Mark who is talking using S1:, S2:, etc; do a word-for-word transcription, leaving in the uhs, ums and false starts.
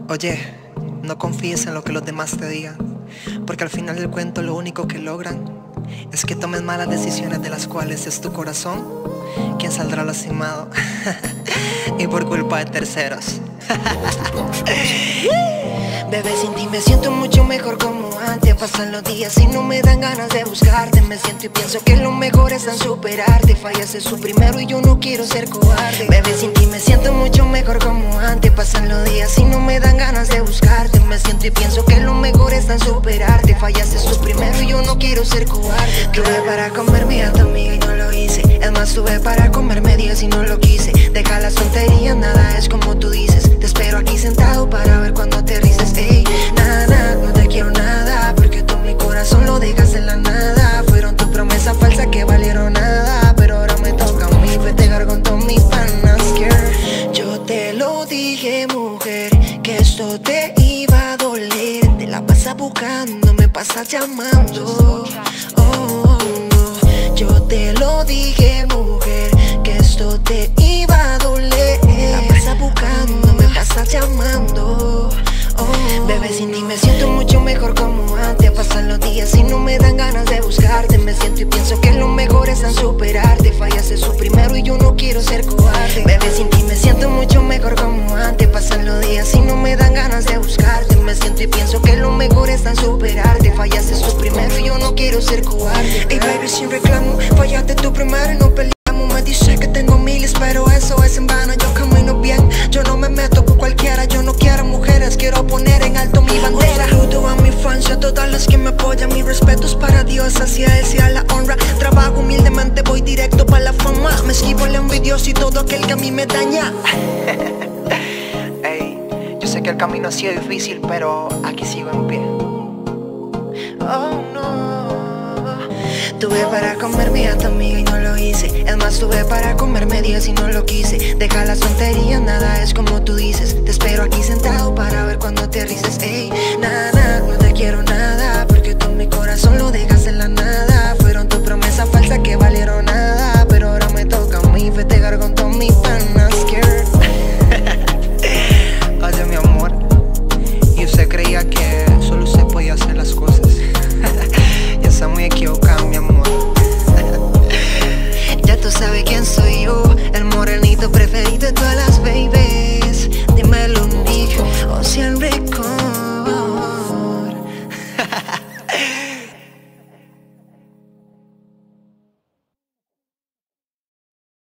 S1: Oye, no confíes en lo que los demás te digan, porque al final del cuento lo único que logran es que tomes malas decisiones de las cuales es tu corazón quien saldrá lastimado y por culpa de terceros.
S2: Bebé, sin ti me siento mucho mejor como antes. Pasan los días y no me dan ganas de buscarte. Me siento y pienso que lo mejor es en superarte. Fallaste su primero y yo no quiero ser cobarde. Bebé, sin ti me siento mucho mejor como antes. Pasan los días y no me dan ganas de buscarte. Me siento y pienso que lo mejor es en superarte. Fallaste su primero y yo no quiero ser cobarde. Tuve para comerme a tu amiga y no lo hice. Es más, tuve para comerme diez y no lo quise. Deja las tonterías, nada es como tú dices. Te espero aquí sentado para ver cuando aterrices. Ey, nada, no te quiero nada, porque tú mi corazón lo dejas en la nada. Fueron tus promesas falsas que valieron nada, pero ahora me toca a mí festejar con todos mis panas, girl. Yo te lo dije, mujer, que esto te iba a doler. Te la pasas buscando, me pasas llamando. Oh, no. Yo te lo dije, mujer, que esto te iba a doler. Te la pasas buscando, me pasas llamando. Oh, bebé, sin ti me siento mucho mejor como antes. Pasan los días y no me dan ganas de buscarte. Me siento y pienso que lo mejor es en superarte. Fallaste su primero y yo no quiero ser cobarde. Bebé, sin ti me siento mucho mejor como antes. Pasan los días y no me dan ganas de buscarte. Me siento y pienso que lo mejor es en superarte. Fallaste su primero y yo no quiero ser cobarde. Ey, baby, sin reclamo, fallaste tu primero y no peleamos. Me dice que tengo miles, pero eso es en vano. Yo camino bien, yo no me meto con cualquiera. Yo no quiero mujeres, quiero poner en alto mi bandera. Un saludo a mi fans y a todas las que me apoyan. Mi respeto es para Dios, hacia él sea la honra. Trabajo humildemente, voy directo para la fama. Me esquivo el envidioso y todo aquel que a mí me daña.
S1: Ey, yo sé que el camino ha sido difícil, pero aquí sigo en pie.
S2: Oh no. Tuve para comerme a tu amiga y no lo hice. Es más, tuve para comerme diez y no lo quise. Deja las tonterías, nada es como tú dices. Te espero aquí sentado para ver cuando aterrices. Ey, nada, no te quiero nada, porque tú mi corazón lo dejas en la nada. Fueron tus promesas falsas que valieron